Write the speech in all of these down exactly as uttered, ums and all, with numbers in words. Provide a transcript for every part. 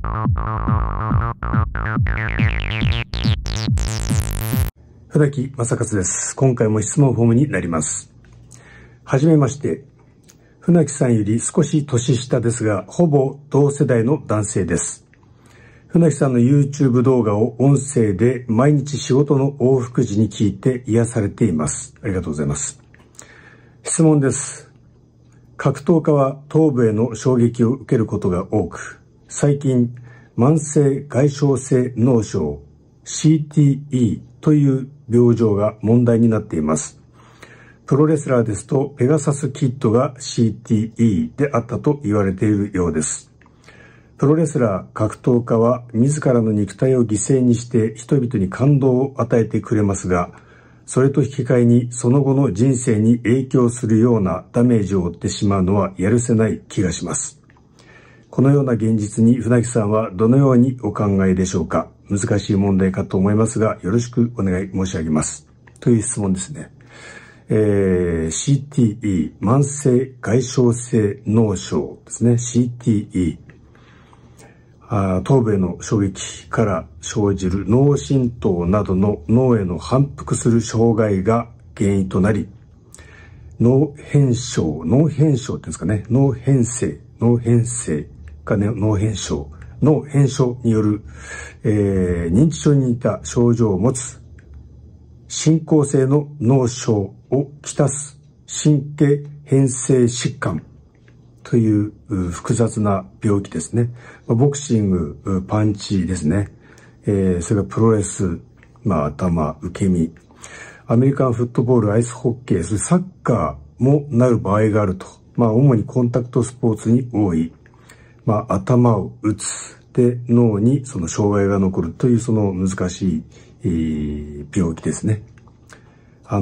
船木正勝です。今回も質問フォームになります。はじめまして。船木さんより少し年下ですが、ほぼ同世代の男性です。船木さんの YouTube 動画を音声で毎日仕事の往復時に聞いて癒されています。ありがとうございます。質問です。格闘家は頭部への衝撃を受けることが多く、最近、慢性外傷性脳症 シーティーイー という病状が問題になっています。プロレスラーですとペガサスキッドが シーティーイー であったと言われているようです。プロレスラー、格闘家は自らの肉体を犠牲にして人々に感動を与えてくれますが、それと引き換えにその後の人生に影響するようなダメージを負ってしまうのはやるせない気がします。このような現実に船木さんはどのようにお考えでしょうか。難しい問題かと思いますが、よろしくお願い申し上げます。という質問ですね。えー、シーティーイー、慢性外傷性脳症ですね。シーティーイー。あ頭部への衝撃から生じる脳震盪などの脳への反復する障害が原因となり、脳変症、脳変症っていうんですかね、脳変性、脳変性かね、脳変症、脳変症による、えー、認知症に似た症状を持つ進行性の脳症をきたす神経変性疾患という複雑な病気ですね。ボクシング、パンチですね。えー、それからプロレス、まあ頭、受け身。アメリカンフットボール、アイスホッケー、それサッカーもなる場合があると。まあ主にコンタクトスポーツに多い。まあ頭を打つ。で、脳にその障害が残るというその難しい、えー、病気ですね。あ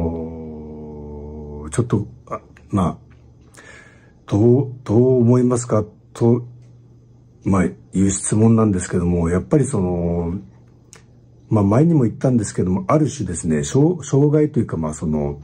のー、ちょっと、あまあ、どう、どう思いますかと、まあ、いう質問なんですけども、やっぱりその、まあ前にも言ったんですけども、ある種ですね、障害というかまあその、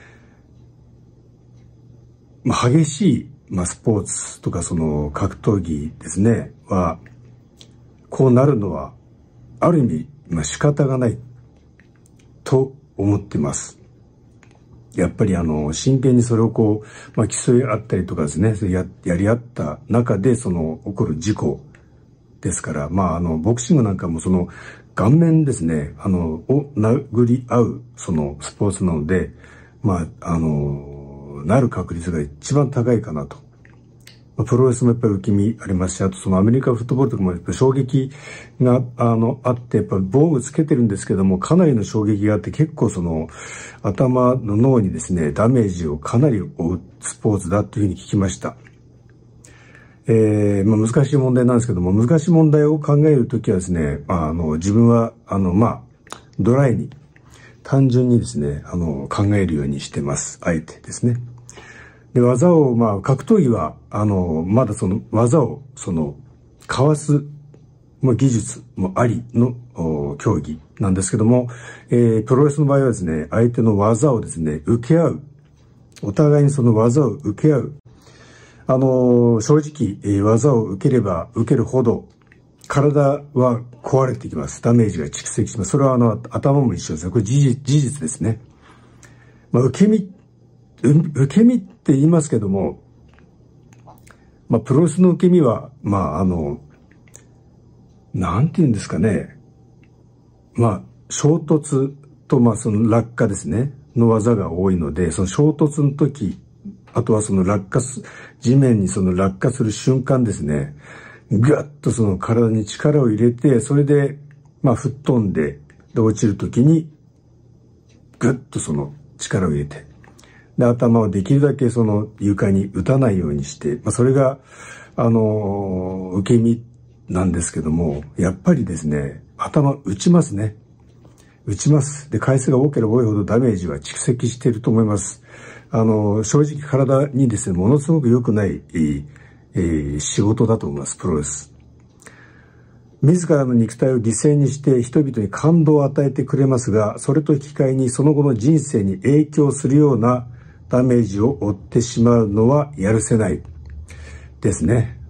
まあ激しい、まあスポーツとかその格闘技ですね、は、こうなるのは、ある意味、まあ仕方がないと思ってます。やっぱりあの、真剣にそれをこう、まあ競い合ったりとかですね、や、やり合った中でその起こる事故ですから、まああの、ボクシングなんかもその、顔面ですね、あの、を殴り合うそのスポーツなので、まあ、あの、なる確率が一番高いかなと。プロレスもやっぱり受け身ありますし、あとそのアメリカフットボールとかもやっぱ衝撃があのあって、やっぱ防具つけてるんですけども、かなりの衝撃があって結構その頭の脳にですね、ダメージをかなり負うスポーツだというふうに聞きました。えー、まあ難しい問題なんですけども、難しい問題を考えるときはですね、まああの自分はあのまあドライに単純にですね、あの考えるようにしてます。あえてですね。で、技を、まあ、格闘技は、あの、まだその技を、その、かわす、まあ、技術もありの競技なんですけども、えー、プロレスの場合はですね、相手の技をですね、受け合う。お互いにその技を受け合う。あの、正直、えー、技を受ければ受けるほど、体は壊れてきます。ダメージが蓄積します。それはあの、頭も一緒ですね。これ事実、事実ですね。まあ、受け身、受け身って言いますけども、まあ、プロレスの受け身は、まあ、あの、なんて言うんですかね。まあ、衝突と、まあ、その落下ですね、の技が多いので、その衝突の時、あとはその落下す、地面にその落下する瞬間ですね、ぐわっとその体に力を入れて、それで、まあ、吹っ飛んで、で、落ちる時に、ぐっとその力を入れて、で、頭をできるだけその床に打たないようにして、まあ、それが、あの、受け身なんですけども、やっぱりですね、頭打ちますね。打ちます。で、回数が多ければ多いほどダメージは蓄積していると思います。あの、正直体にですね、ものすごく良くない、えー、仕事だと思います、プロレス。自らの肉体を犠牲にして人々に感動を与えてくれますが、それと引き換えにその後の人生に影響するようなダメージを負ってしまうのはやるせないですね。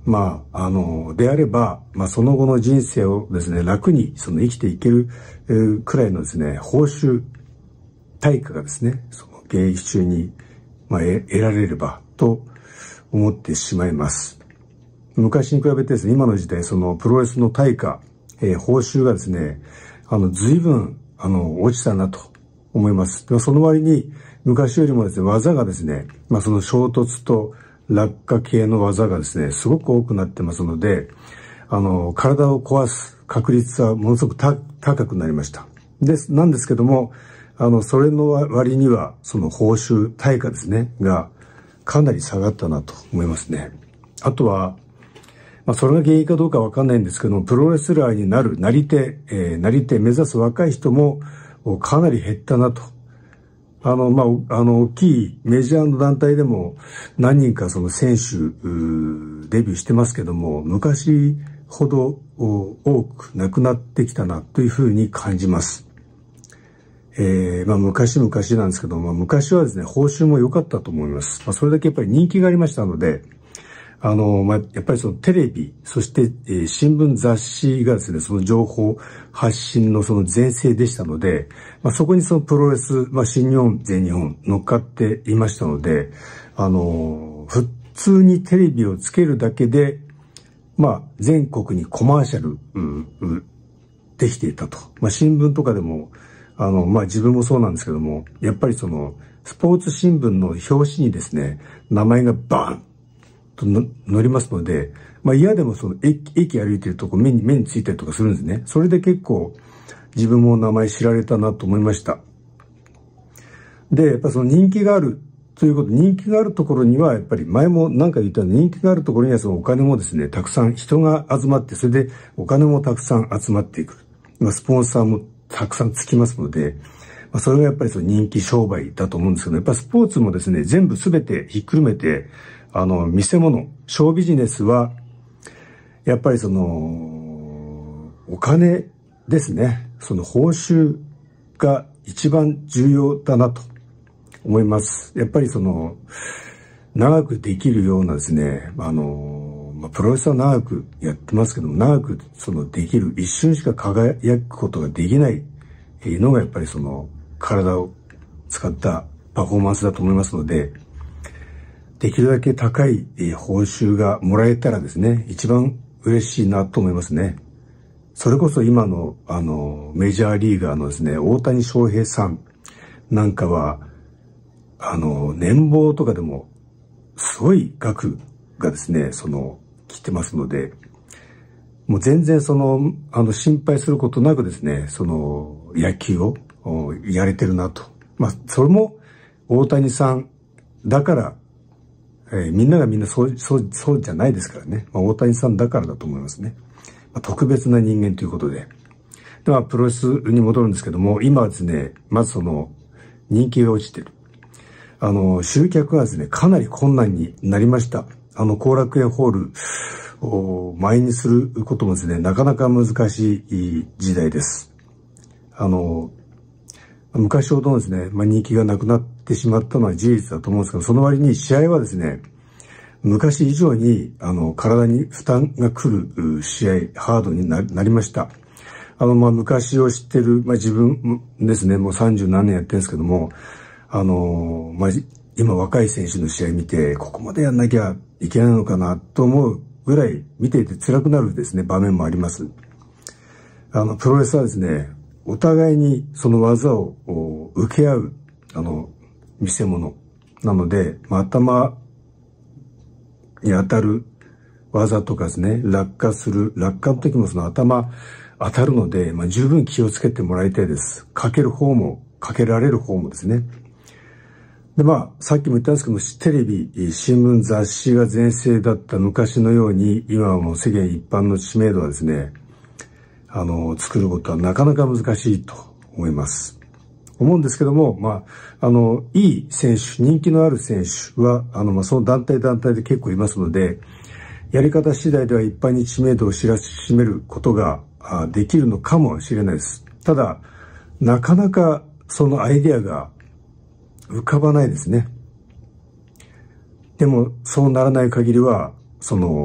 まあ、あの、であれば、まあ、その後の人生をですね、楽にその生きていける、えー、くらいのですね、報酬、対価がですね、その現役中に、まあ、得られればと思ってしまいます。昔に比べてですね、今の時代、そのプロレスの対価、えー、報酬がですね、あの、随分、あの、落ちたなと思います。その割に、昔よりもですね、技がですね、まあ、その衝突と落下系の技がですね、すごく多くなってますので、あの、体を壊す確率はものすごく高くなりました。です、なんですけども、あの、それの割には、その報酬、対価ですね、が、かなり下がったなと思いますね。あとは、まあ、それが原因かどうかわかんないんですけども、プロレスラーになる、なり手、えー、なり手目指す若い人も、かなり減ったなと。あの、まあ、あの、大きいメジャーの団体でも、何人かその選手、デビューしてますけども、昔ほど多くなくなってきたなというふうに感じます。えー、まあ昔々なんですけども、昔はですね、報酬も良かったと思います。まあ、それだけやっぱり人気がありましたので、あの、まあ、やっぱりそのテレビ、そして、えー、新聞雑誌がですね、その情報発信のその全盛でしたので、まあ、そこにそのプロレス、まあ、新日本、全日本乗っかっていましたので、あの、普通にテレビをつけるだけで、まあ、全国にコマーシャル、ううできていたと。まあ、新聞とかでも、あの、まあ、自分もそうなんですけども、やっぱりその、スポーツ新聞の表紙にですね、名前がバーンと載りますので、まあ、嫌でもその駅、駅歩いてるとこ目に、目についたりとかするんですね。それで結構、自分も名前知られたなと思いました。で、やっぱその人気があるということ、人気があるところには、やっぱり前も何か言ったように人気があるところにはそのお金もですね、たくさん人が集まって、それでお金もたくさん集まっていく。まあ、スポンサーもたくさんつきますので、まあ、それがやっぱりその人気商売だと思うんですけど、やっぱスポーツもですね、全部すべてひっくるめて、あの、見せ物、ショービジネスは、やっぱりその、お金ですね。その報酬が一番重要だなと思います。やっぱりその、長くできるようなですね、あの、まあ、プロレスは長くやってますけども、長くそのできる、一瞬しか輝くことができないのがやっぱりその、体を使ったパフォーマンスだと思いますので、できるだけ高い報酬がもらえたらですね、一番嬉しいなと思いますね。それこそ今の、あの、メジャーリーガーのですね、大谷翔平さんなんかは、あの、年俸とかでも、すごい額がですね、その、来てますので、もう全然その、あの、心配することなくですね、その、野球をやれてるなと。まあ、それも、大谷さんだから、えー、みんながみんなそう、そう、そうじゃないですからね。まあ、大谷さんだからだと思いますね。まあ、特別な人間ということで。では、プロレスに戻るんですけども、今はですね、まずその、人気が落ちてる。あの、集客がですね、かなり困難になりました。あの、後楽園ホールを前にすることもですね、なかなか難しい時代です。あの、昔ほどのですね、まあ、人気がなくなってしまったのは事実だと思うんですけど、その割に試合はですね、昔以上に、あの、体に負担が来る試合、ハードになりました。あの、まあ、昔を知ってる、まあ、自分ですね、もうさんじゅう何年やってるんですけども、あの、まあ、今若い選手の試合見て、ここまでやんなきゃいけないのかなと思うぐらい見ていて辛くなるですね、場面もあります。あの、プロレスはですね、お互いにその技を受け合う、あの、見せ物なので、まあ、頭に当たる技とかですね、落下する、落下の時もその頭当たるので、まあ、十分気をつけてもらいたいです。かける方も、かけられる方もですね。で、まあ、さっきも言ったんですけども、テレビ、新聞、雑誌が全盛だった昔のように、今はもう世間一般の知名度はですね、あの、作ることはなかなか難しいと思います。思うんですけども、まあ、あの、いい選手、人気のある選手は、あの、まあ、その団体団体で結構いますので、やり方次第では一般に知名度を知らしめることができるのかもしれないです。ただ、なかなかそのアイデアが浮かばないですね。でも、そうならない限りは、その、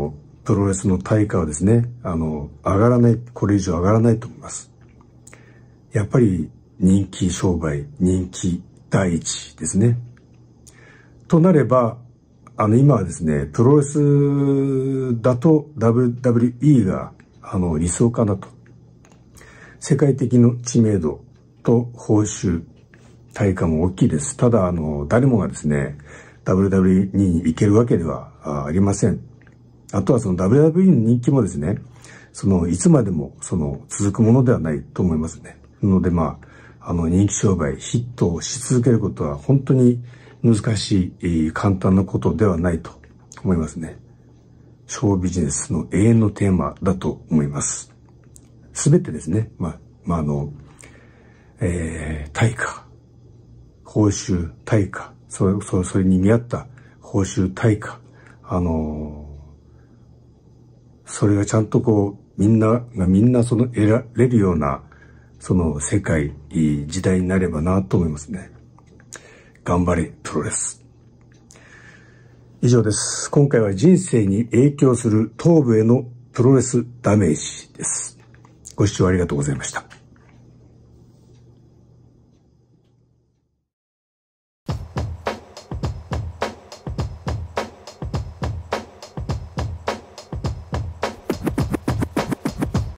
プロレスの対価はですね、あの、上がらない、これ以上上がらないと思います。やっぱり人気商売、人気第一ですね。となれば、あの、今はですね、プロレスだと ダブリューダブリューイー が、あの、理想かなと。世界的な知名度と報酬、対価も大きいです。ただ、あの、誰もがですね、ダブリューダブリューイー に行けるわけではありません。あとはその ダブリューダブリューイー の人気もですね、その、いつまでも、その、続くものではないと思いますね。なので、まあ、あの、人気商売、ヒットをし続けることは本当に難しい、簡単なことではないと思いますね。ショービジネスの永遠のテーマだと思います。すべてですね、まあ、まあ、あの、えー、対価、報酬、対価、それ、それ、それに見合った報酬、対価、あのー、それがちゃんとこう、みんながみんなその得られるような、その世界、時代になればなと思いますね。頑張れ、プロレス。以上です。今回は人生に影響する頭部へのプロレスダメージです。ご視聴ありがとうございました。